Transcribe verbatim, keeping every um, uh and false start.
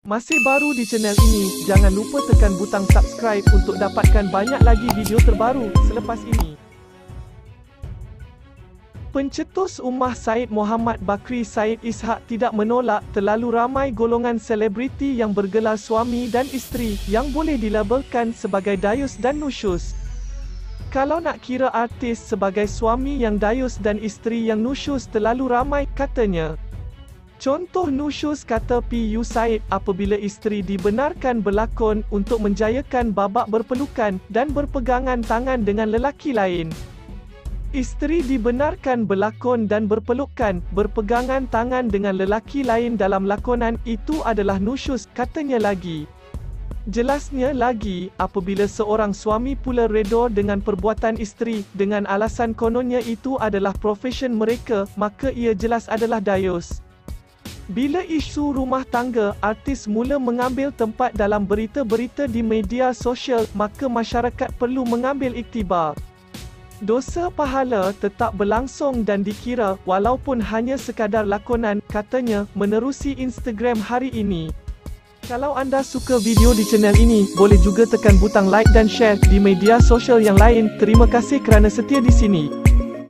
Masih baru di channel ini, jangan lupa tekan butang subscribe untuk dapatkan banyak lagi video terbaru selepas ini. Pencetus Ummah Said Muhammad Bakri Said Ishak tidak menolak terlalu ramai golongan selebriti yang bergelar suami dan isteri yang boleh dilabelkan sebagai dayus dan nusyus. Kalau nak kira artis sebagai suami yang dayus dan isteri yang nusyus terlalu ramai, katanya. Contoh nusyus kata P U Said apabila isteri dibenarkan berlakon untuk menjayakan babak berpelukan dan berpegangan tangan dengan lelaki lain. Isteri dibenarkan berlakon dan berpelukan, berpegangan tangan dengan lelaki lain dalam lakonan, itu adalah nusyus, katanya lagi. Jelasnya lagi, apabila seorang suami pula redha dengan perbuatan isteri, dengan alasan kononnya itu adalah profesion mereka, maka ia jelas adalah dayus. Bila isu rumah tangga, artis mula mengambil tempat dalam berita-berita di media sosial, maka masyarakat perlu mengambil iktibar. Dosa pahala tetap berlangsung dan dikira, walaupun hanya sekadar lakonan, katanya, menerusi Instagram hari ini. Kalau anda suka video di channel ini, boleh juga tekan butang like dan share di media sosial yang lain. Terima kasih kerana setia di sini.